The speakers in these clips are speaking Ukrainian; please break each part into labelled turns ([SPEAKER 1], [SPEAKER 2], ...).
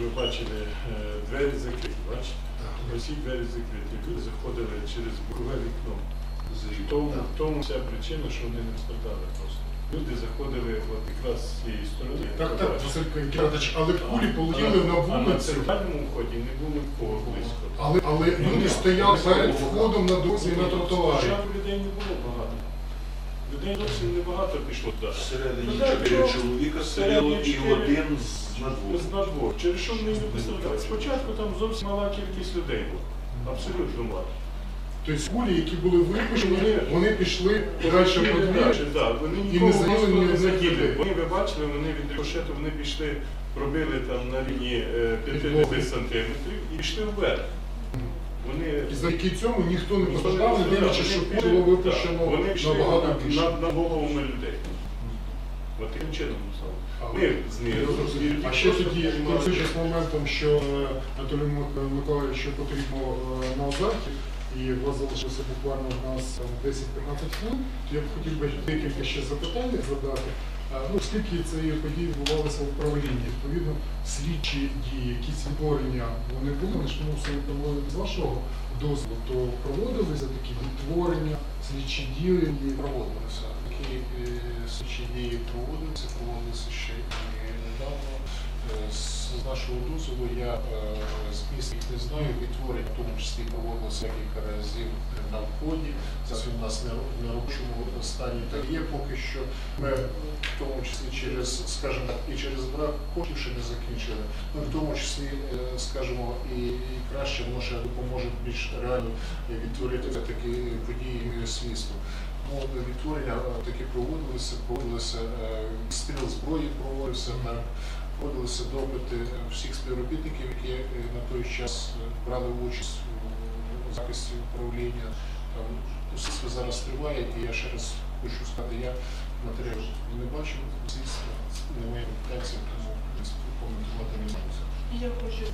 [SPEAKER 1] ви бачили, двері закриті, бачите? Усі двері закриті. Люди заходили через бокове вікно. В тому вся причина, що вони не встигали просто. Люди заходили от якраз з цієї сторони.
[SPEAKER 2] Так, Василь Кіратович, але кулі полетіли на вулиці.
[SPEAKER 1] А на центральному вході не було нікого близько.
[SPEAKER 2] Але люди стояли перед входом на дорозі на тротуарі.
[SPEAKER 1] Спочатку людей не було багато. Людей зовсім небагато пішло туди.
[SPEAKER 3] Всередині 4 чоловіка стояло і один з надвору.
[SPEAKER 1] Через що вони не постраждали? Спочатку там зовсім мала кількість людей була. Абсолютно мало.
[SPEAKER 2] Тобто кулі, які були випущені, вони пішли далі по двері
[SPEAKER 1] вони
[SPEAKER 2] і не
[SPEAKER 1] нікого
[SPEAKER 2] заїли ні
[SPEAKER 1] не
[SPEAKER 2] одних
[SPEAKER 1] заділи.
[SPEAKER 2] людей.
[SPEAKER 1] Вони, ви бачили, вони від рикошету, вони пішли, пробили там на рівні 50 сантиметрів і пішли вверх.
[SPEAKER 2] І завдяки цьому ніхто не постраждав, не дивлячись, що кулі було випущено набагато більше.
[SPEAKER 1] Над головами людей. От таким чином стало. Ми знизу.
[SPEAKER 2] А ще тоді, користуючись моментом, що Анатолію Миколаївичу потрібно на Озарті, і у вас залишилося буквально у нас 10-15 хвилин, то я б хотів би декілька ще запитань задати. Оскільки цієї події відбувалися в управлінні, відповідно, слідчі дії, якісь відтворення, вони були, тому все з вашого дозволу, то проводилися такі відтворення, слідчі дії і
[SPEAKER 4] проводилися. Такі слідчі дії проводилися ще і недавно. З нашого дозволу я з міста їх не знаю, відтворення в тому числі проводилося кілька разів на вході. Зараз він у нас на робочому стані так є поки що. Ми в тому числі через, скажімо так, і через брак коштів ще не закінчили. Ми в тому числі, скажімо, і краще може допоможе більш реально відтворити такі події слідства. Відтворення такі проводилися, стріл зброї проводився, проводилися допити всіх співробітників, які на той час брали участь у захисті управління. Слідство зараз триває, і я ще раз хочу сказати, я матеріал не бачив, слідство не моя компетенція, тому коментувати не можу.
[SPEAKER 5] Я хочу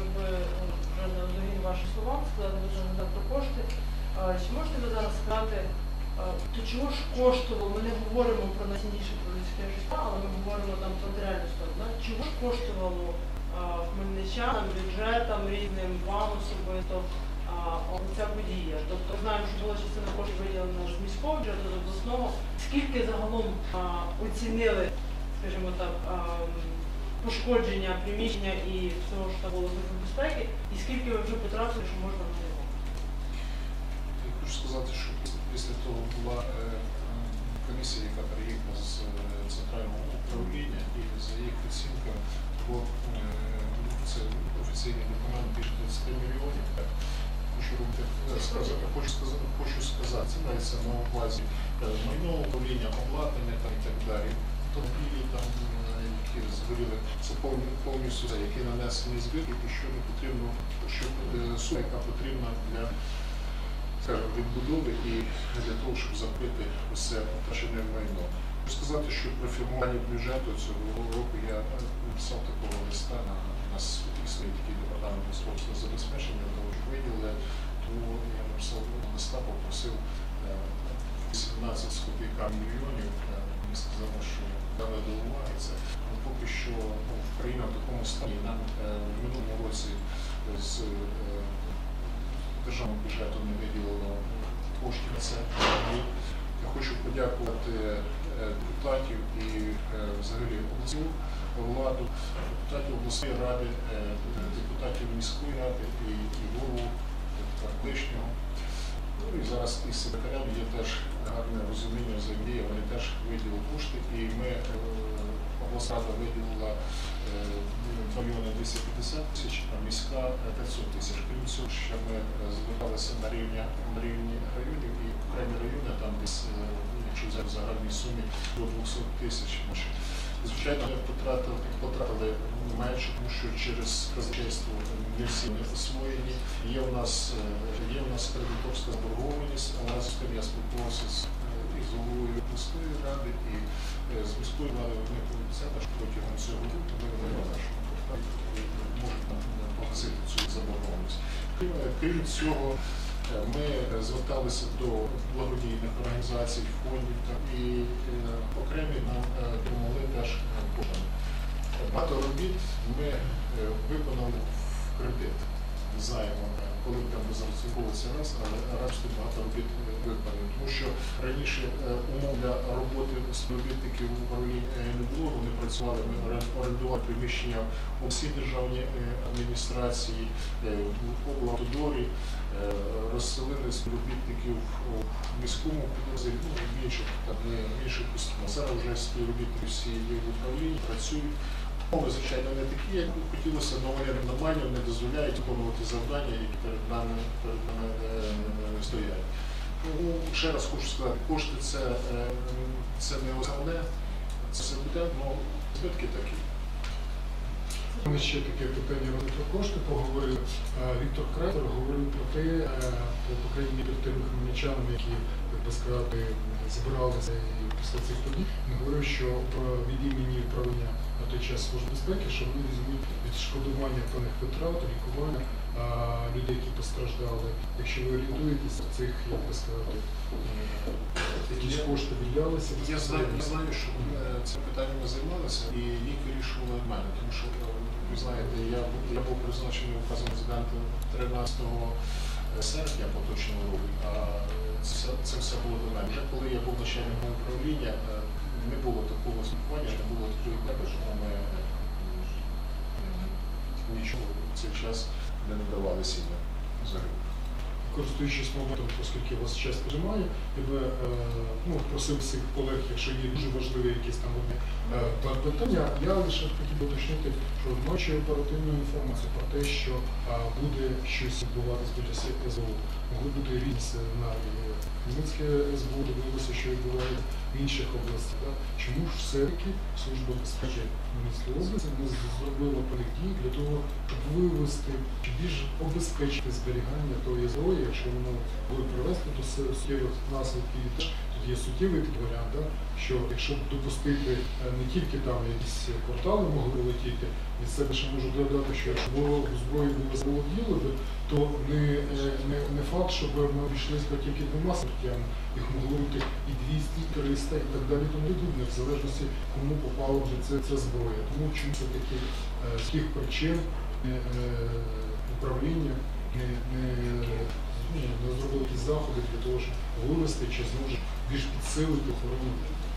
[SPEAKER 5] в ваші слова сказати, ви вже не про кошти. Чи можете ви зараз сказати, то чого ж коштувало, ми не говоримо про найцінніше про людське життя, але ми говоримо там про матеріальну сторону. Чого ж коштувало хмельничанам, бюджетам, різним вам особисто ця подія? Тобто знаємо, що була частина коштів виділена з міського бюджету, з обласного. Скільки загалом оцінили, скажімо так, пошкодження приміщення і всього, що там було з безпеки, і скільки ви вже потратили, що можна на нього?
[SPEAKER 4] Я хочу сказати, що після того була комісія, яка приїхала з центрального управління, і за їх оцінками, це офіційний документ більше 30 мільйонів. Хочу сказати, це мається на увазі майно управління, обладнання і так далі. Автомобілі, які згоріли, це повністю, які нанесені збитки, і що не потрібно, сума, яка потрібна для відбудови і для того, щоб закрити усе втрачене майно. Хочу сказати, що при формуванні бюджету цього року я написав такого листа, у нас існує такий департамент місцевого забезпечення, того ж виділили, тому я написав листа, попросив 18 з копійками мільйонів, мені сказали, що дали до уваги це. Поки що Україна в такому стані, нам в минулому році з державного бюджету не виділено коштів на це. Я хочу подякувати депутатів і взагалі обласну владу, депутатів обласної ради, депутатів міської ради і голову колишнього. І зараз із секретарям є теж гарне розуміння взаємодії, вони теж виділили кошти, і ми, обласна рада виділила 2 мільйони 250 тисяч, а міська 500 тисяч. Крім цього, ще ми зверталися на рівні районів, і окремі райони, там десь, якщо взяти в загальній сумі, до 200 тисяч. Звичайно, ми потратили менше, тому що через казначейство не всі не освоєні. Є у нас кредиторська заборгованість, але разом з тим я спілкувався і з головою міської ради, і з міської ради вони пообіцяли, що протягом цього року ми можуть погасити цю заборгованість. Крім цього, ми зверталися до благодійних організацій, фондів і окремі нам допомогли теж кожен. Багато робіт ми виконали в кредит. Не знаємо, коли там розраховувалися раз, але разом багато робіт виконані. Тому що раніше умов для роботи співробітників в управлінні не було, вони працювали, ми орендували приміщення у всій державній адміністрації, в облавтодорі, розселили співробітників в міському підрозділі, в інших установах. Зараз вже співробітники всі в управлінні працюють. Умови, звичайно, не такі, як хотілося, але вони нормально не дозволяють виконувати завдання, які перед нами стоять. Ну, ще раз хочу сказати, кошти це не основне, це все буде, але збитки такі.
[SPEAKER 2] Ми ще таке питання про кошти поговорили. Віктор Кратер говорив про те, по крайній мірі тими хмельничанами, які, так би сказати, збиралися і після цих подій, він говорив, що від імені управління на той час Служби безпеки, що вони візьмуть відшкодування певних витрат, лікування людей, які постраждали. Якщо ви орієнтуєтеся в цих, як би сказати, якісь кошти виділялися?
[SPEAKER 4] Я знаю, що цим питанням ми займалися, і їх вирішували в мене, тому що, ви знаєте, я був призначений указом президента 13 серпня поточного року, а це все було до мене. Вже коли я був начальником управління, не було такого спілкування, не було такої теми, що ми нічого в цей час не надавали сильно взагалі.
[SPEAKER 2] Користуючись моментом, оскільки у вас час піджимає, я би просив всіх колег, якщо є дуже важливі якісь там питання, я лише хотів би уточнити, що маючи оперативну інформацію про те, що буде щось відбуватися біля СБУ, могли бути різні сценарії. Хмельницьке СБУ дивилося, що відбувається в інших областях. Чому ж все-таки Служба безпеки Хмельницької області не зробила певних дій для того, щоб вивести, чи більш обезпечити зберігання тої зброї, якщо воно буде привести до суттєвих наслідків, тут є суттєвий варіант, що якщо допустити не тільки там якісь квартали могли летіти, від себе ще можу додати, що якщо зброю було заволоділи, то не факт, щоб ми обійшлися тільки двома смертями, їх могло бути і 200, і 300, і так далі, тому подібне, в залежності, кому попала вже ця зброя. Тому чому все-таки з тих причин управління не зробили якісь заходи для того, щоб вивести чи знову ж більш підсилити охорону.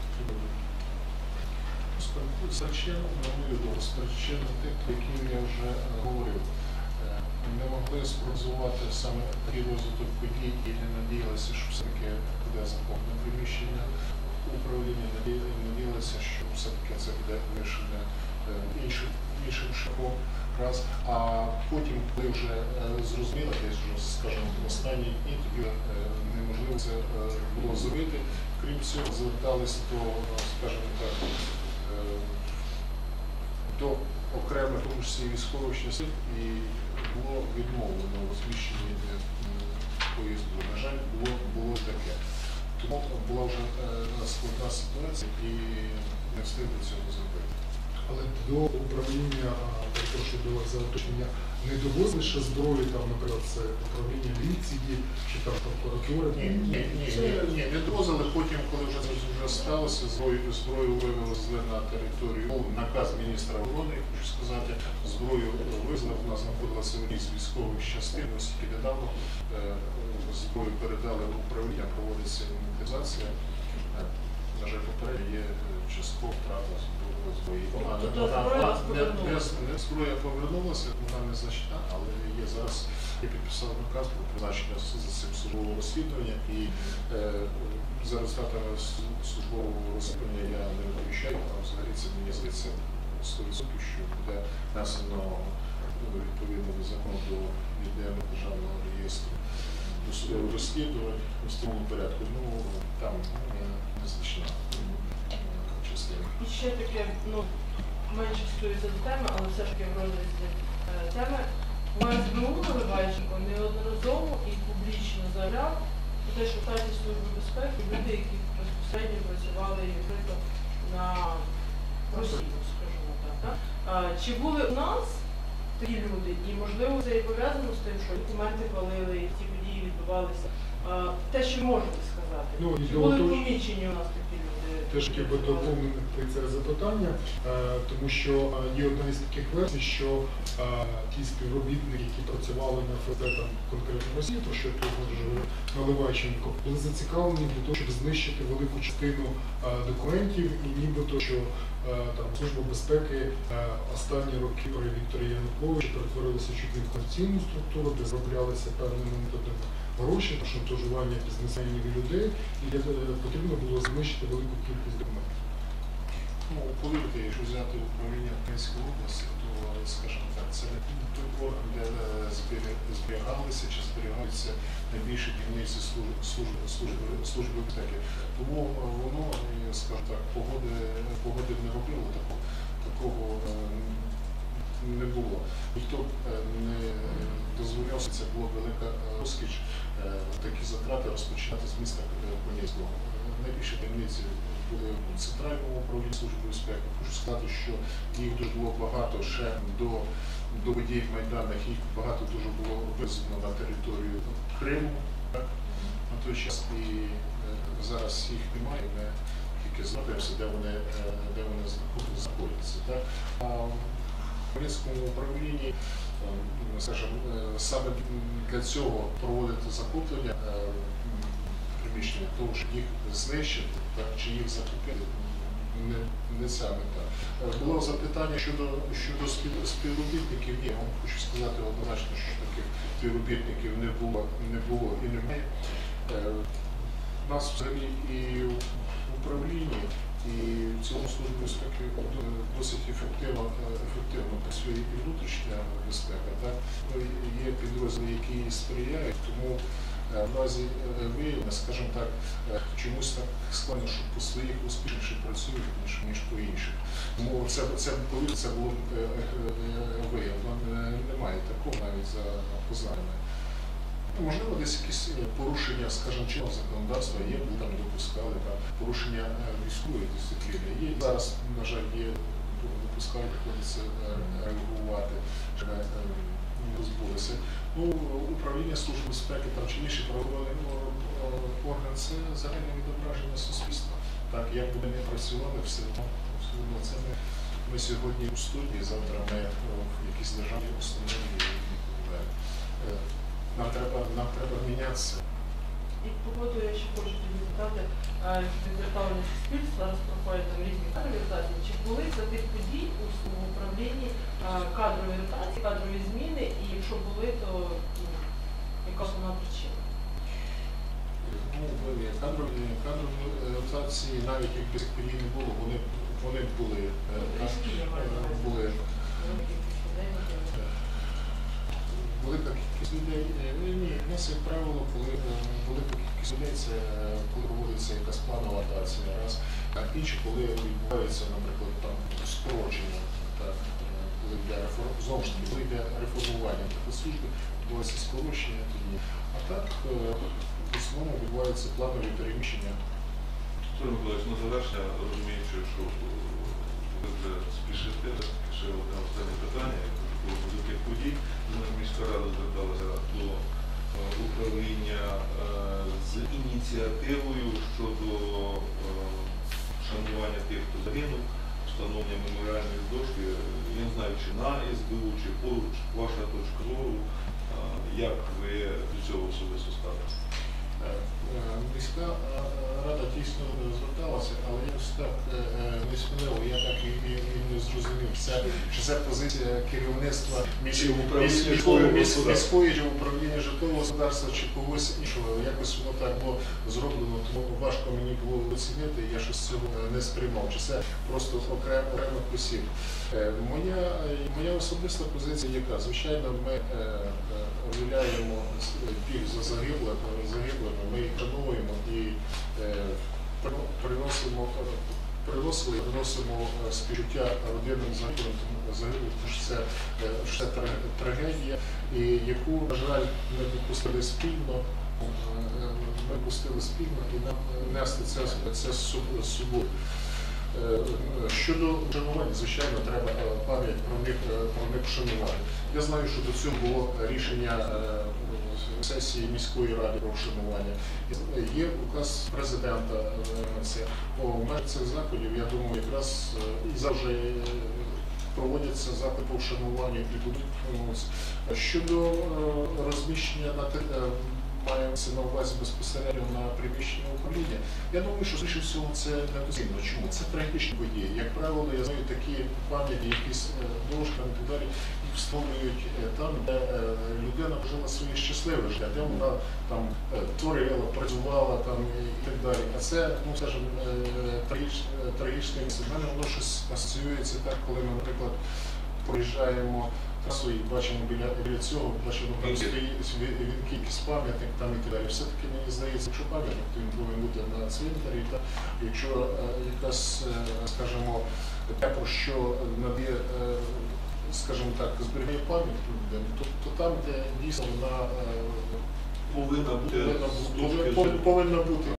[SPEAKER 4] З причин, на мою думку, з причин тих, про які я вже говорив, не могли спрогнозувати саме такий розвиток подій і не надіялися, що все-таки буде захоплене приміщення управління, надіялися, що все-таки це буде вирішення іншим шляхом. А потім, коли вже зрозуміло, десь вже, скажімо, в останні дні, тоді неможливо це було зробити. Крім цього, зверталися до, скажімо так, до окремих, тому числі військових частин, і було відмовлено у розміщенні поїзду. На жаль, було таке. Тому була вже складна ситуація і не встигли цього зробити.
[SPEAKER 2] Але до управління, до зауточнення, не довозили ще зброї, там, наприклад, це управління міліції чи там прокуратури?
[SPEAKER 4] Ні, не довозили. Потім, коли вже сталося, зброю вивезли на територію. Наказ міністра оборони, хочу сказати, зброю вивезли, вона знаходилася в одній з військових частин, оскільки недавно зброю передали в управління, проводиться інвентаризація. На жаль, попередньо є часткова втрата зброї. Зброя повернулася, вона не значна, але є зараз, я підписав наказ про призначення за цим службового розслідування, і за результатами службового розслідування я не обіцяю, а взагалі це мені здається 100%, що буде внесено відповідно до закону до єдиного державного реєстру досудових розслідувань у встановленому порядку. Ну, там незначна частина.
[SPEAKER 5] І ще таке, менше стосується до теми, але все ж таки в розрізі теми. СБУ Наливайченко неодноразово і публічно заявляв про те, що в штаті Служби безпеки люди, які безпосередньо працювали і відкрито на Росію, скажімо так. Чи були у нас такі люди? І можливо це і пов'язано з тим, що документи хвалили, і ці події відбувалися те, що можете сказати.
[SPEAKER 2] Ну, і
[SPEAKER 5] Чи
[SPEAKER 2] до
[SPEAKER 5] були
[SPEAKER 2] того ж-
[SPEAKER 5] помічені у нас такі люди?
[SPEAKER 2] Теж хотів би доповнити це запитання, тому що є одна із таких версій, що ті співробітники, які працювали на ФСБ там конкретно в Росії, про що я тут вже говорив, Наливайченко, були зацікавлені для того, щоб знищити велику частину документів, і нібито, що там Служба безпеки останні роки при Вікторі Януковичі перетворилася чуть не в конституційну структуру, де зроблялися певними методами гроші, шантажування бізнесменів і людей, і потрібно було знищити велику кількість документів.
[SPEAKER 4] Ну, повірте, якщо взяти управління Української області, то, скажімо так, це не той орган, де зберігалися чи зберігаються найбільші дільниці служби безпеки. Тому воно, скажімо так, погоди не робило, такого не було. Ніхто не дозволявся, це була велика розкіш, такі затрати розпочинати з міста Хмельницького. Найбільші таємниці були у Центральному управлінні Служби безпеки. Хочу сказати, що їх дуже було багато ще до подій майданних, їх багато дуже було вивезено на територію Криму, так, на той час, і зараз їх немає, ми тільки знаходимося, де вони знаходяться. Так. В Хмельницькому управлінні, скажімо, саме для цього проводити захоплення приміщення, тому що їх знищити, так, чи їх закупити, не ця мета. Було запитання щодо співробітників. Ні, я вам хочу сказати однозначно, що таких співробітників не було і немає. У нас взагалі і в управлінні, і в цілому Службі безпеки досить ефективно працює і внутрішня безпека. Так? Ну, є підрозділи, які сприяють, тому в разі виявлення, скажімо так, чомусь так складно, що по своїх успішніше працюють, ніж по інших. Тому це було виявлено. Немає такого навіть за познаннями. Можливо, десь якісь порушення, скажімо, чинного законодавства є, бо там допускали, порушення військової дисципліни є. Зараз, на жаль, є, допускають, приходиться реагувати, щоб не розбулося. Ну, управління Служби безпеки там, чи інший правоохоронний орган – це загальне відображення суспільства. Так, як би ми не працювали, все одно це ми сьогодні у студії, завтра ми в якійсь державній установі і так далі. Нам треба мінятися.
[SPEAKER 5] І по поводу я ще хочу тоді запитати, відзвертання суспільства, зараз проходять там різні кадрові ротації. Чи були за тих подій у управлінні кадрові ротації, кадрові зміни, і якщо були, то яка основна причина?
[SPEAKER 4] Ну, кадрові ротації, навіть якби цих подій не було, вони були. Велика кількість людей. Ні, у нас, як правило, коли велика кількість людей, це коли проводиться якась планова ротація, раз, а інші, коли відбувається, наприклад, там скорочення, так, коли йде знову ж таки, коли йде реформування служби, відбувається скорочення тоді. А так, в основному відбуваються планові переміщення.
[SPEAKER 3] Артур Миколаївич, на завершення, розуміючи, що ви вже спішите, ще одне останнє питання, до тих подій. Міська рада зверталася до управління з ініціативою щодо шанування тих, хто загинув, встановлення меморіальної дошки. Я не знаю, чи на СБУ, чи поруч, ваша точка зору, як ви до цього особисто ставитесь?
[SPEAKER 4] Міська рада дійсно зверталася, але я так не сміливо, я так і не зрозумів, чи це позиція керівництва міської чи управління житлового господарства, чи когось іншого. Якось воно так було зроблено, тому важко мені було оцінити, я щось цього не сприймав. Чи це просто окремих осіб. Моя особиста позиція яка? Звичайно, ми виявляємо біль за загиблими, ми їх шануємо і приносимо співчуття родинам загиблих, тому що це трагедія, і яку, на жаль, ми допустили спільно, і нам нести це з собою. Щодо вшанування, звичайно, треба пам'ять про них вшанувати. Я знаю, що до цього було рішення сесії міської ради про вшанування. Є указ президента. У межах цих заходів, я думаю, якраз і завжди проводяться заходи по вшануванню і будуть вшануватися. Щодо розміщення мається на увазі безпосередньо на приміщення управління. Я думаю, що більше всього це не доцільно. Чому? Це трагічні події. Як правило, я знаю такі пам'яті, якісь дошками і так далі, і встановлюють там, де людина жила своє щасливе життя, де вона там творила, працювала там і так далі. А це, ну скажімо, трагічне місце. В мене воно щось асоціюється так, коли ми, наприклад, проїжджаємо трасу і бачимо біля цього, бачимо там стоїть кількість пам'ятник там і так далі. Все-таки мені здається, якщо пам'ятник, то він повинен бути на цвинтарі. Якщо якась, скажімо, те, про що надає, скажімо так, зберігає пам'ять людям, то там, де дійсно вона
[SPEAKER 3] повинна бути
[SPEAKER 4] повинна бути.